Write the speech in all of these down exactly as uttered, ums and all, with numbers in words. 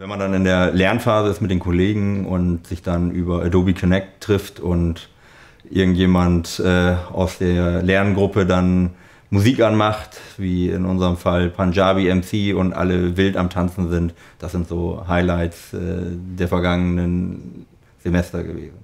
Wenn man dann in der Lernphase ist mit den Kollegen und sich dann über Adobe Connect trifft und irgendjemand äh, aus der Lerngruppe dann Musik anmacht, wie in unserem Fall Punjabi M C und alle wild am Tanzen sind, das sind so Highlights äh, der vergangenen Semester gewesen.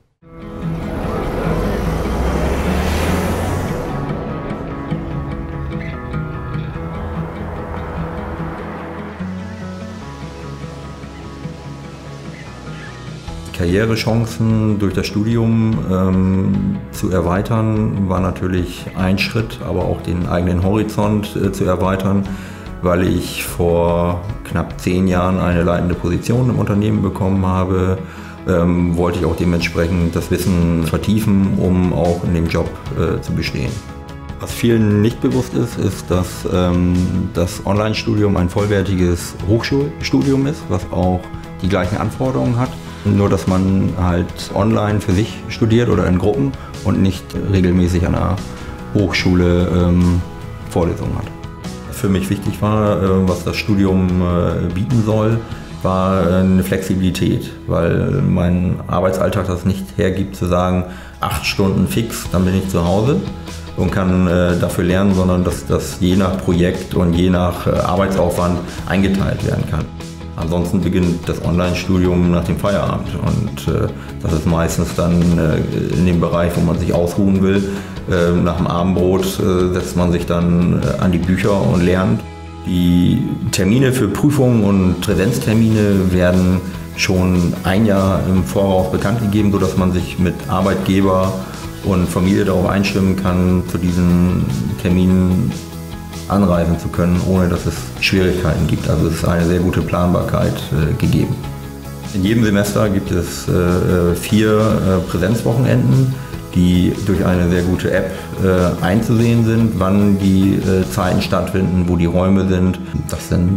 Karrierechancen durch das Studium ähm, zu erweitern, war natürlich ein Schritt, aber auch den eigenen Horizont äh, zu erweitern, weil ich vor knapp zehn Jahren eine leitende Position im Unternehmen bekommen habe, ähm, wollte ich auch dementsprechend das Wissen vertiefen, um auch in dem Job äh, zu bestehen. Was vielen nicht bewusst ist, ist, dass ähm, das Online-Studium ein vollwertiges Hochschulstudium ist, was auch die gleichen Anforderungen hat. Nur, dass man halt online für sich studiert oder in Gruppen und nicht regelmäßig an einer Hochschule ähm, Vorlesungen hat. Für mich wichtig war, äh, was das Studium äh, bieten soll, war äh, eine Flexibilität, weil mein Arbeitsalltag das nicht hergibt, zu sagen, acht Stunden fix, dann bin ich zu Hause und kann äh, dafür lernen, sondern dass das je nach Projekt und je nach äh, Arbeitsaufwand eingeteilt werden kann. Ansonsten beginnt das Online-Studium nach dem Feierabend und äh, das ist meistens dann äh, in dem Bereich, wo man sich ausruhen will. Äh, nach dem Abendbrot äh, setzt man sich dann äh, an die Bücher und lernt. Die Termine für Prüfungen und Präsenztermine werden schon ein Jahr im Voraus bekannt gegeben, sodass man sich mit Arbeitgeber und Familie darauf einstimmen kann, zu diesen Terminen anreisen zu können, ohne dass es Schwierigkeiten gibt. Also es ist eine sehr gute Planbarkeit äh, gegeben. In jedem Semester gibt es äh, vier äh, Präsenzwochenenden, die durch eine sehr gute App äh, einzusehen sind, wann die äh, Zeiten stattfinden, wo die Räume sind. Das sind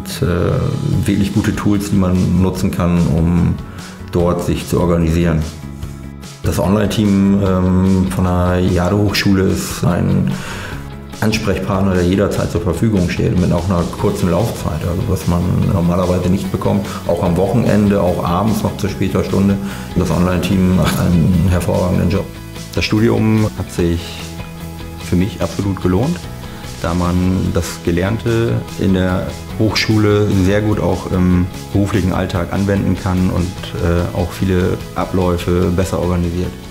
äh, wirklich gute Tools, die man nutzen kann, um dort sich zu organisieren. Das Online-Team ähm, von der Jade-Hochschule ist ein Ansprechpartner, der jederzeit zur Verfügung steht, mit auch einer kurzen Laufzeit, also was man normalerweise nicht bekommt, auch am Wochenende, auch abends noch zu später Stunde. Das Online-Team macht einen hervorragenden Job. Das Studium hat sich für mich absolut gelohnt, da man das Gelernte in der Hochschule sehr gut auch im beruflichen Alltag anwenden kann und äh, auch viele Abläufe besser organisiert.